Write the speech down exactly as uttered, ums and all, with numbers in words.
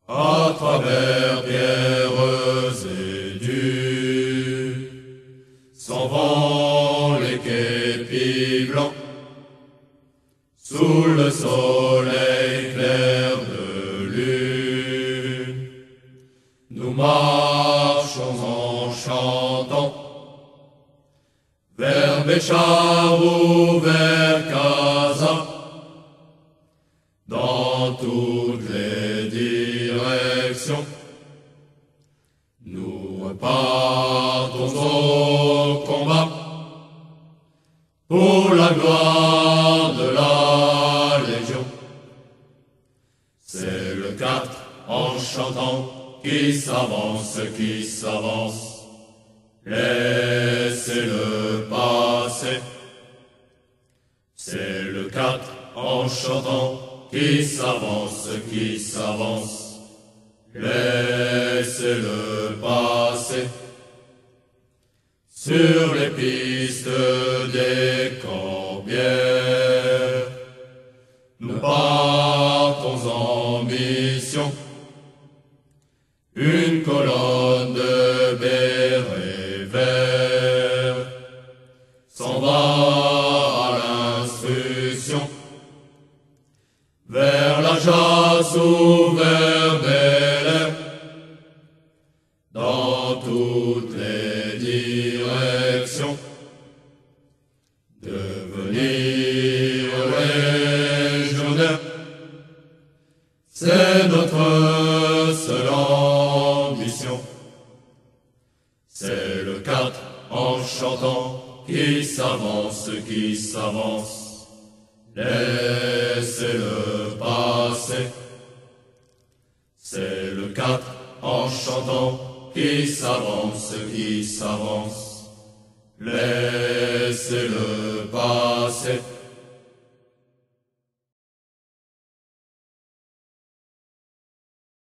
à travers pierres et durs, s'en vont les képis blancs, sous le soleil clair de lune. Nous marchons en chantant, vers Béchar ou vers Casa, dans toutes les directions. Nous repartons au combat, pour la gloire de la Légion. C'est le quatre en chantant qui s'avance, qui s'avance. Laissez-le passer. C'est le quatre en chantant qui s'avance, qui s'avance. Laissez-le passer. Sur les pistes des Corbières, nous partons en mission. Une colonne de bérets verts s'en va à l'instruction, vers la Jasse ou vers Bel-Air, dans toutes les directions. Devenir légionnaire, c'est notre seule ambition. C'est le quatre en chantant qui s'avance, qui s'avance. Laissez-le passer. C'est le quatre en chantant qui s'avance, qui s'avance. Laissez-le passer.